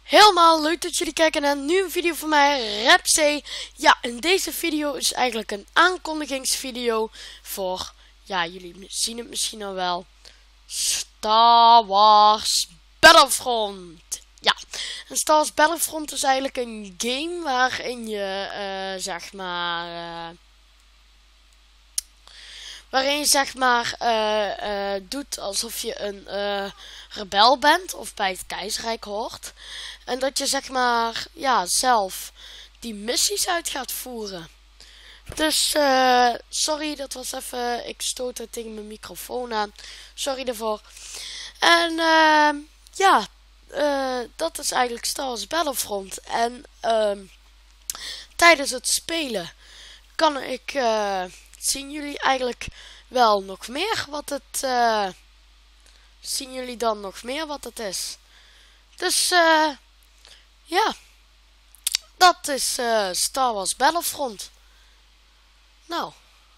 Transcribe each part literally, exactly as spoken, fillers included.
Helemaal leuk dat jullie kijken naar een nieuwe video van mij, Rapzee. Ja, en deze video is eigenlijk een aankondigingsvideo voor, ja, jullie zien het misschien al wel, Star Wars Battlefront. Ja, en Star Wars Battlefront is eigenlijk een game waarin je, uh, zeg maar, uh, waarin je zeg maar uh, uh, doet alsof je een uh, rebel bent of bij het keizerrijk hoort. En dat je zeg maar ja zelf die missies uit gaat voeren. Dus uh, sorry, dat was even, ik stootte tegen mijn microfoon aan. Sorry daarvoor. En uh, ja, uh, dat is eigenlijk Star Wars Battlefront. En uh, tijdens het spelen kan ik... Uh, zien jullie eigenlijk wel nog meer wat het... Uh, zien jullie dan nog meer wat het is. Dus uh, ja, dat is uh, Star Wars Battlefront. Nou,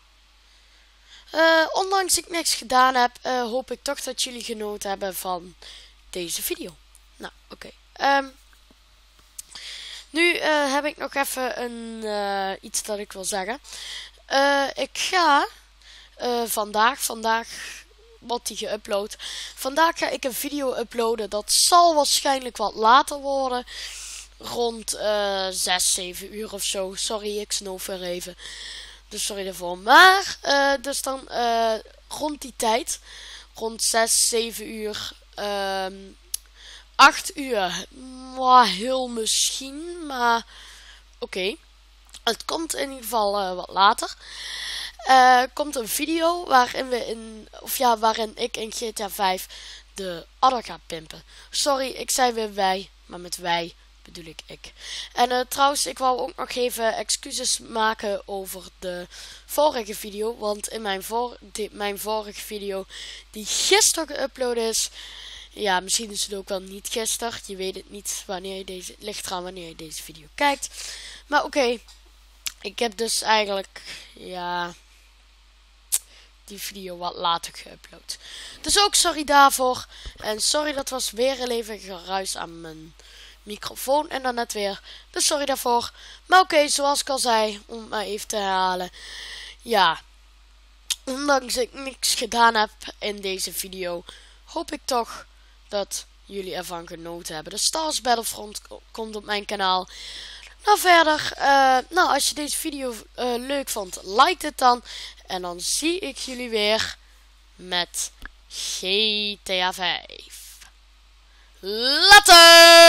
uh, ondanks ik niks gedaan heb, uh, hoop ik toch dat jullie genoten hebben van deze video. Nou, oké. Okay. Um, nu uh, heb ik nog even een, uh, iets dat ik wil zeggen. Uh, ik ga uh, vandaag, vandaag wordt die geüpload. Vandaag ga ik een video uploaden. Dat zal waarschijnlijk wat later worden. Rond uh, zes, zeven uur of zo. Sorry, ik snoof weer even. Dus sorry daarvoor. Maar, uh, dus dan uh, rond die tijd. Rond zes, zeven uur. Um, acht uur. Maar heel misschien. Maar oké. Okay. Het komt in ieder geval uh, wat later. Uh, komt een video waarin we in, of ja, waarin ik in G T A vijf de adder ga pimpen. Sorry, ik zei weer wij, maar met wij bedoel ik ik. En uh, trouwens, ik wou ook nog even excuses maken over de vorige video. Want in mijn, voor, die, mijn vorige video, die gisteren geüpload is. Ja, misschien is het ook wel niet gisteren. Je weet het niet wanneer je deze, ligt eraan wanneer je deze video kijkt. Maar oké. Okay. Ik heb dus eigenlijk, ja, die video wat later geüpload. Dus ook sorry daarvoor. En sorry, dat was weer een even geruis aan mijn microfoon. En dan net weer. Dus sorry daarvoor. Maar oké, okay, zoals ik al zei, om het maar even te herhalen. Ja, ondanks ik niks gedaan heb in deze video, hoop ik toch dat jullie ervan genoten hebben. De Star Wars Battlefront komt op mijn kanaal. Nou verder, uh, nou als je deze video uh, leuk vond, like het dan. En dan zie ik jullie weer met G T A vijf. Later!